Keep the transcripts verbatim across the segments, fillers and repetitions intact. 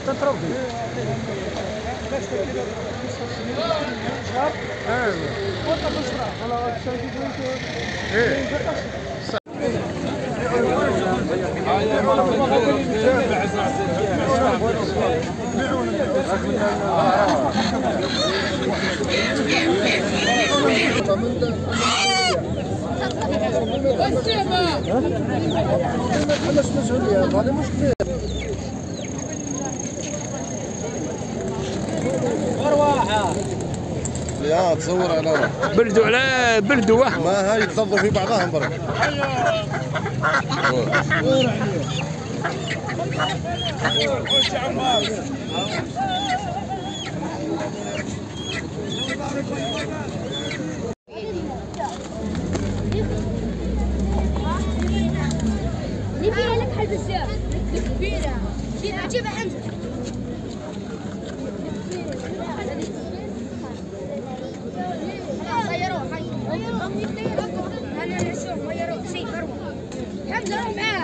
تتربي اه وانت بشرى على الشركه يا تصور على بردوا على بردوا ما هاي تضرب في بعضها برك. نبيها لك حلبسها كبيرة جيبها حمزة غيروه انا نشوف غيروه سيد حمزة روح معاه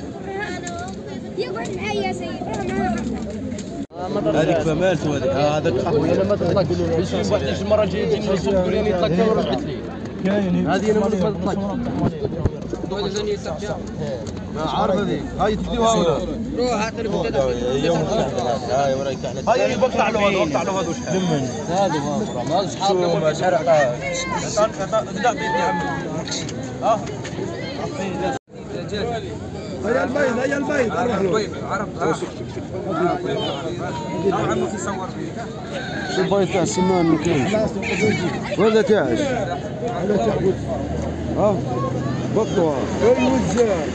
يقعد معايا يا سيد روح معاه هذيك فمالت وهذيك هذاك قهوه انا ما تطلقش باش بعد المره الجايه تجيني نصوص تقول لي طلقت ورجعت لي هذه انا ما تطلقش هذا ثاني يسحب ما عارف هذيك هاي تديوها ولا روح هات لي يوم هاي وراك احنا هاي بقطع له هذا بقطع له هذا وش لمن هذا هو هذا اصحابنا شارع لا بيدي عمي ها هيا البيض هيا البيض البيض عرفت ها عمو في صور شو البيض تاع السمان ما كاينش ولا تاعش ها بطوه الوزان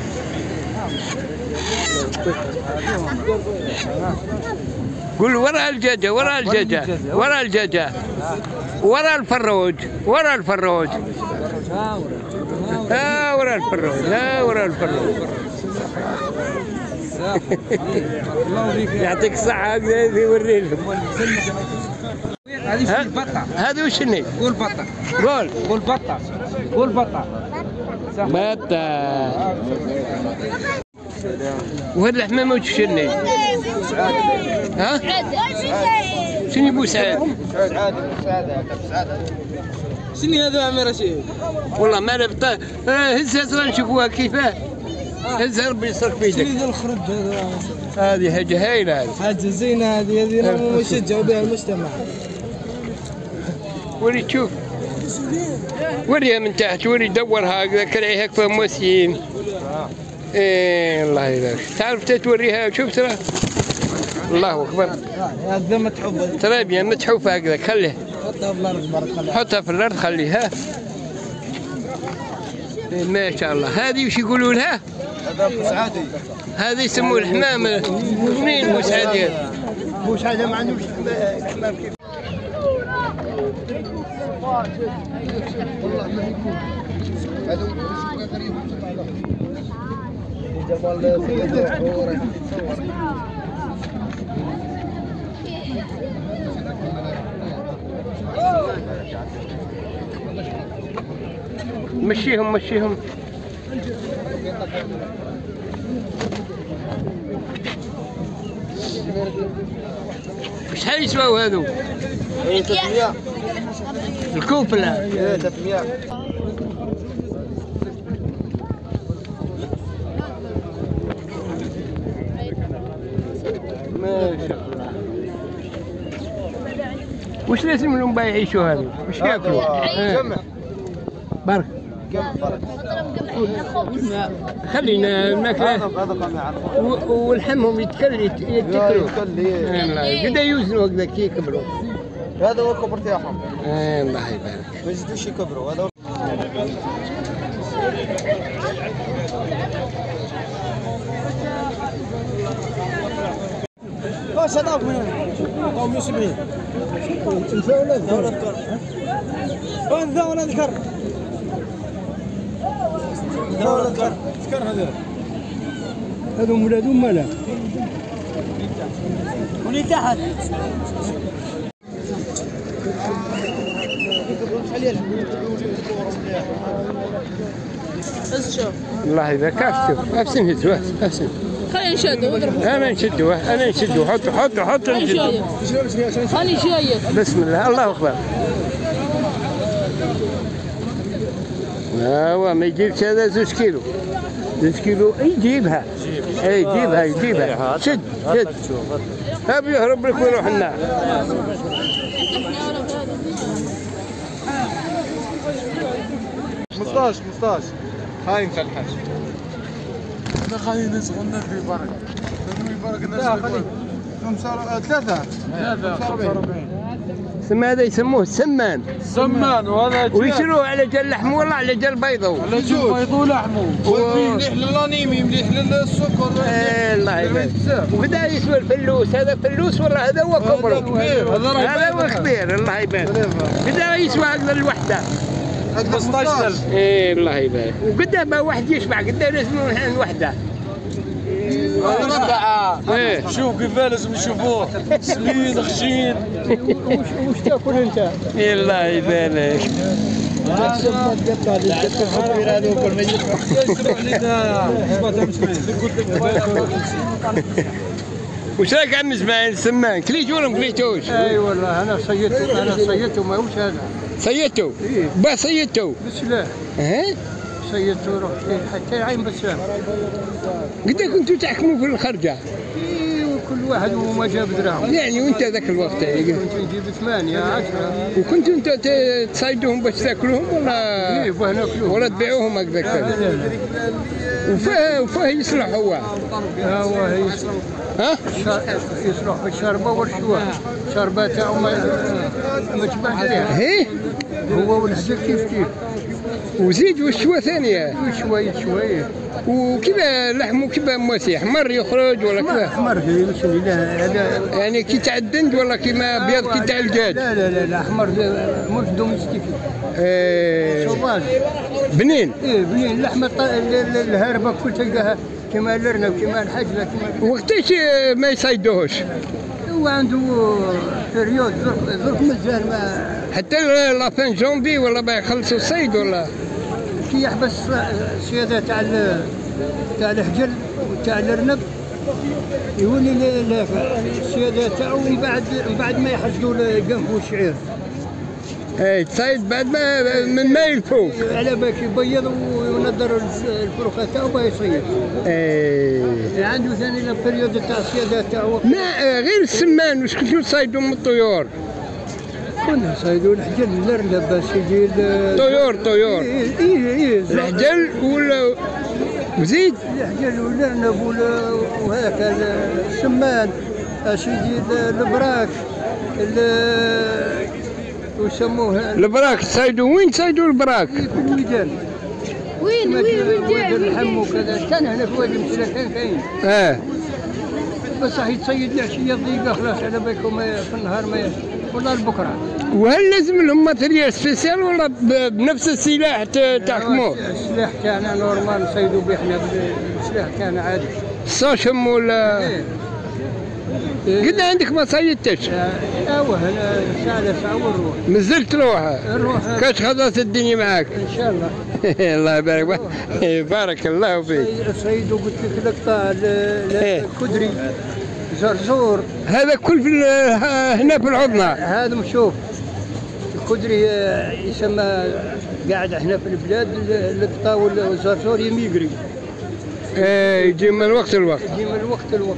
قول ورا الجدة ورا الجدة ورا الجدة ورا الفروج ورا الفروج ها ورا الفروج لا ورا الفروج يعطيك الصحة هكذا يوري لهم هذه وش البطة هذه وش هني؟ قول بطة قول قول بطة قول بطة بطة وهذا الحمامة وش هني؟ ها؟ شنو يبو سعاد؟ سعاد سعاد سعاد شنو هذا عمي رشيد؟ والله ما نبطل هزها صغار نشوفوها كيفاه هزها ربي يصرف في يدك. شنو ذا الخرب هذا؟ هذه حاجة هايلة هذه. حاجة زينة هذه هذه نشجعوا بها المجتمع. وري تشوف وريها من تحت وري دورها هكذا كرعيها كفا موسيين. ايه الله يبارك تعرف توريها شوف ترى الله اكبر هذا متحوف ترى بيا متحوف هكذا خليه حطها في الارض بارك الله حطها في الارض خليها إيه ما شاء الله. هذه وش يقولوا لها؟ هذا مسعادي هذه يسموه الحمام. منين مسعادي؟ مسعادي ما عندوش حمام كيف والله ما يكون هذا غريب جمال مشيهم مشيهم شحال يسواو هذو؟ ثلاثمية الكوبلة ايه ثلاثمية ما شاء الله. وش لازم لهم بقى يعيشوا هذو؟ وش ياكلوا؟ جمع برك خلينا الماكلة ولحمهم يتكلوا يتكلوا قد يوزنوا هكذا كي يكبروا. هذا هو الكبر تاعهم. الله يبارك. ما يزيدوش يكبروا هذا. واش هذاك من قوم سبعين انثى ولا ذكر؟ انثى ولا ذكر؟ انثى ولا ذكر؟ ذكر هذول هذو ولادهم مالا ولي تحت الله يبارك. كيف شوف افسن هزوا افسن خلينا نشدوا اضربوا. انا نشدوا انا نشدوا حطوا حطوا حطوا نشدوا. هاني جاية. بسم الله الله اكبر. ايوا ما يجيبش هذا زوج كيلو زوج كيلو يجيبها اي يجيبها يجيبها شد شد ها بيهرب لك ويروح النار. خمسطاش خمسطاش هاي انت الحاج. انا خلينا نسغوا النبي برك النبي برك الناس خمسة ثلاثة ثلاثة ثم هذا يسموه السمان. سمان وهذا ويشروه على جال لحمه والله على جال بيضه. على جال بيضه ولحمه. مليح للانيمي مليح للسكر. ايه الله يبارك. وبدا يسوى الفلوس هذا فلوس والله هذا هو كبره. هذا هو كبير الله يبارك. بدا يسوى هذا الوحده. خمسطاش ألف. ايه الله يبارك. وقدام ما واحد يشبع قدام لازم الوحده. ايه شوف كيف لازم نشوفوه سمين خشين. وش تاكل انت؟ الله يبارك. وش رايك عم اسماعيل السمان؟ كليتو ولا ما كليتوش؟ اي والله انا صيدته انا صيدته ماهوش هذا. صيدته؟ با صيدته؟ بالسلاح. ها؟ صيدته رحت حتى عين بسام. قد كنتوا تحكموا في الخرجه؟ اي وكل واحد وما جاب دراهم. يعني وانت ذاك الوقت كنت نجيب ثمانية عشرة. وكنتوا انت تصيدوهم باش تاكلوهم ولا؟ اي باه ناكلوهم. ولا تبيعوهم هكذاك؟ وفاه وفاه يصلح هو؟ هو يصلح. ها؟ يصلح في الشربة والشوا. الشربة تاعو ما تشبعش عليها. هي؟ هو والحجر كيف كيف. وزيد والشوا ثانية. شوية شوية. وكيف لحمه كيف مواسي احمر يخرج ولا كيف؟ احمر ماشي هذا يعني كي تاع الدند ولا كيما ابيض كي تاع الجاد؟ لا لا لا لا احمر مش دوميستيكي. ايه سوفاج. بنين؟ ايه بنين اللحمة الهاربة كل تلقاها كما الارنب كما الحجلة كما. وقتاش ما يصيدوهوش؟ هو عنده بريود ظرف مازال ما. حتى لافان جونفي ولا بيخلصوا الصيد ولا؟ كي يحبس السيادة تاع تاع الحجل وتاع الارنب يولي السيادة تاعو من بعد من بعد ما يحصدوا القنف والشعير. اي تصيد بعد ما من ما يلفوا. على بالك يبيض وينظر الفروخه تاعو باه يصيد. اي عنده ثاني البريود تاع السيادة تاعو. لا غير السمان واش كنتوا تصيدوا من الطيور؟ كنا نصيدوا الحجل الارنب باش يجي طيور طيور. اي اي اي الحجل ولا وزيد؟ الحجل والارنب وهكا السمان باش يجي البراك ويسموه البراك. تصيدوا وين تصيدوا البراك؟ في كل ويدان. وين وين وين وادي اللحم وكذا كان هنا في وادي المسيرة كان كاين. اه بس راح يتصيد العشية ضيقة خلاص على بالكم في النهار ما ولا لبكرة. وهل لازم لهم ماتريال سبيسيال ولا بنفس السلاح تحكموه؟ السلاح تاعنا نورمال نصيدوا به احنا السلاح تاعنا عادي. الصاشم ولا؟ قد عندك ما صيدتش؟ ايوا هنا ساعة ساعة ونروح. مازلت تروح؟ نروح كاش خلاص الدنيا معاك؟ ان شاء الله. الله يبارك بارك الله فيك. صيدوا قلت لك لقطة الكدري زرزور. هذا كل في هنا في العظمة. هذا مشوف الكدري يسمى قاعد احنا في البلاد اللقطة والزرزور يميقري. ايه يجي من الوقت للوقت. يجي من الوقت للوقت.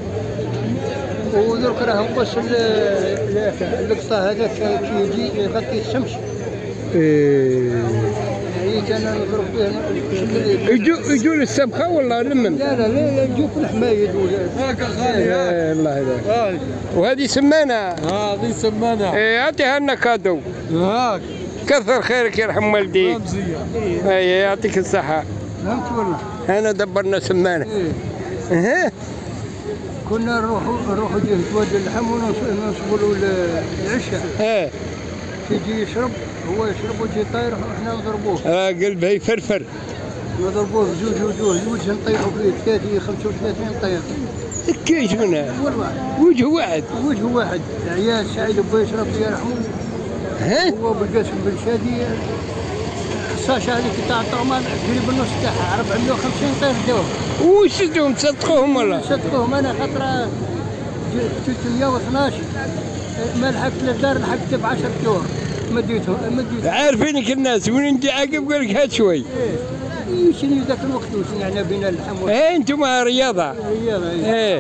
ودرك راه نقص اللقطة هذاك كي يجي يغطي الشمس. ايه يعني انا نضرب فيه. يجوا يجوا للسبخة ولا لمن؟ لا لا لا يجوا في الحمايد. هاك خالي هاك. الله يبارك. وهذه سمانة. هذه سمانة. ايه اعطيها لنا كادو. هاك. كثر خيرك يرحم والديك. مزيان. اي يعطيك الصحة. فهمت والله. انا دبرنا سمانة. ايه. اها. كنا نروحوا نروحوا جهة وادي اللحم ونصبوا له العشاء. اه. يجي يشرب هو يشرب ويجي طاير وحنا نضربوه. اه قلبه يفرفر. نضربوه بزوج وجوه الوجه نطيحوا فيه ثلاثين خمسة وثلاثين طير. كيش منها؟ والله. وجه واحد. وجه واحد. عيال سعيد بغى يشرب يرحمه. ها؟ هو بالقاسم بن شادي الساشة هذيك تاع الطعمان قريب النص تاعها أربعمية وخمسين طير دور. وشدهم تصدقوهم ولا؟ صدقوهم انا خاطر ثلاثمية واثناش ما لحقت للدار لحقت ب عشرة دور مديتهم مديتهم. عارفينك الناس وين انت عاقب قال لك هات شوي. ايه شنو ذاك الوقت وشنو يعني بين اللحم ايه انتم رياضة. رياضة ايه.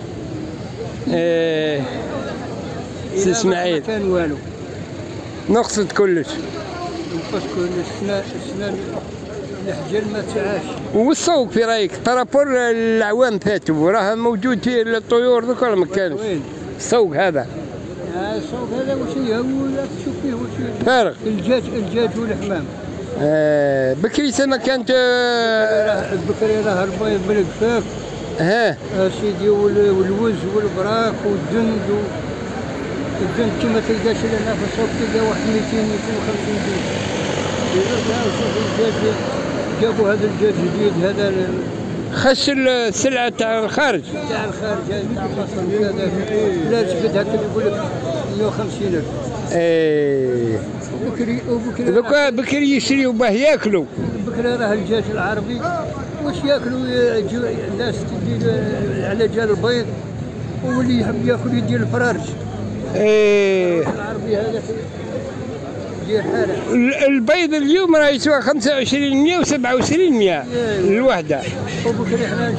ايه. سي اسماعيل. ما كان والو. نقصد كلش. نقصد كلش السنة السنة الحجل ما تسعاش. والسوق في رايك طرابور العوام فاتوا راه موجود فيه الطيور ذوك ولا ما كانش؟ وين؟ السوق هذا. السوق هذا واش هي ولا تشوف فيه واش فارغ. الدجاج الدجاج والحمام. آه بكري سنة كانت آه بكري راه البيض بالكفاف. ها آه سيدي والوز والبراك والدند الدند كما تلقاش لنا في السوق تلقى واحد مئتين مئتين وخمسين دينار. الدجاج جابوا هذا الدجاج جديد هذا خش السلعة تاع الخارج. تاع الخارج هذا لا جبد هكا يقول لك مئة وخمسين ألف. ايه بكري وبكري دوكا بكري يشريوا باه ياكلوا. بكري راه الدجاج العربي واش ياكلوا الناس تدير على جال البيض واللي يحب ياكل يدير الفرارج. ايه العربي هذا دير حاله. البيض اليوم راه يسوى خمسة وعشرين مية وسبعة وعشرين مية الوحدة. وبكري حنا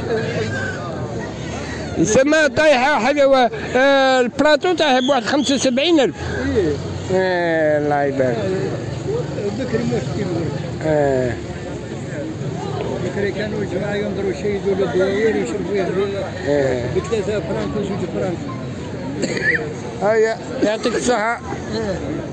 يسمى طايحة حاجة آه البلاطو تاعها بواحد خمسة وسبعين ألف. ايه ايه الله يبارك. بكري ما شتي اه بكري كانوا الجماعة ينظروا يشيدوا للدواير يشربوا اه بثلاثة فرانك وزوج فرانك. هيا يعطيك الصحة. ايه